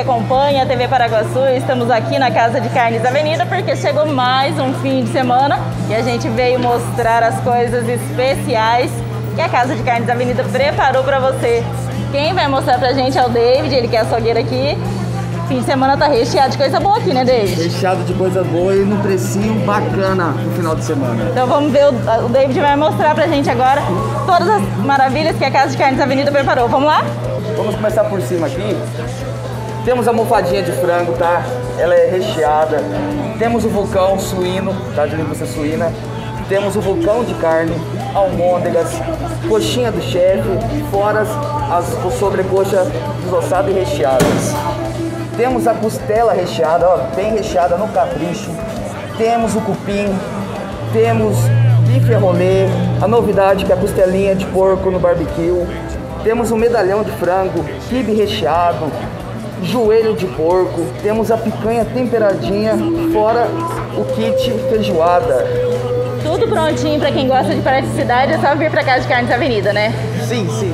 acompanha a TV Paraguaçu. Estamos aqui na Casa de Carnes Avenida porque chegou mais um fim de semana e a gente veio mostrar as coisas especiais que a Casa de Carnes Avenida preparou para você. Quem vai mostrar pra gente é o David, ele que é açougueiro aqui. Fim de semana tá recheado de coisa boa aqui, né, David? Recheado de coisa boa e num precinho bacana no final de semana. Então vamos ver, o David vai mostrar pra gente agora todas as maravilhas que a Casa de Carnes Avenida preparou. Vamos lá? Vamos começar por cima aqui. Temos a almofadinha de frango, tá? Ela é recheada. Temos o vulcão suíno, tá? De linguiça suína. Temos o vulcão de carne, almôndegas, coxinha do chefe, fora as sobrecoxa desossada e recheadas. Temos a costela recheada, ó, bem recheada no capricho. Temos o cupim, temos bife rolê, a novidade que é a costelinha de porco no barbecue. Temos o medalhão de frango, quibe recheado, joelho de porco. Temos a picanha temperadinha, fora o kit feijoada. Tudo prontinho para quem gosta de praticidade, é só vir para Casa de Carnes Avenida, né? Sim, sim.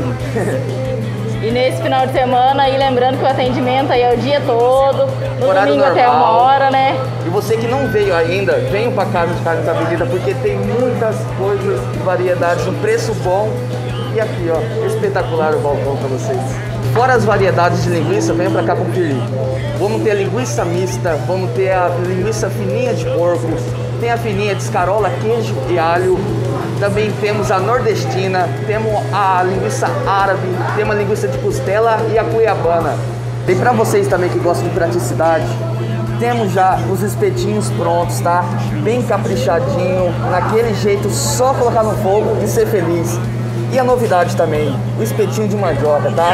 E nesse final de semana, aí lembrando que o atendimento aí é o dia todo, no horário domingo normal. até 1h, né? E você que não veio ainda, venha para Casa de Carnes Avenida porque tem muitas coisas, variedades, um preço bom. E aqui, ó, espetacular o balcão para vocês. Fora as variedades de linguiça, venha para cá conferir. Vamos ter a linguiça mista, vamos ter a linguiça fininha de porco, tem a fininha de escarola, queijo e alho. Também temos a nordestina, temos a linguiça árabe, temos a linguiça de costela e a cuiabana. E para vocês também que gostam de praticidade, temos já os espetinhos prontos, tá? Bem caprichadinho, naquele jeito, só colocar no fogo e ser feliz. E a novidade também, o espetinho de mandioca, tá?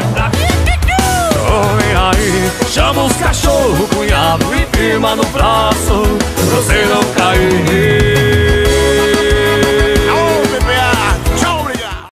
Vem aí, chama os cachorros, cunhado, e firma no braço. Você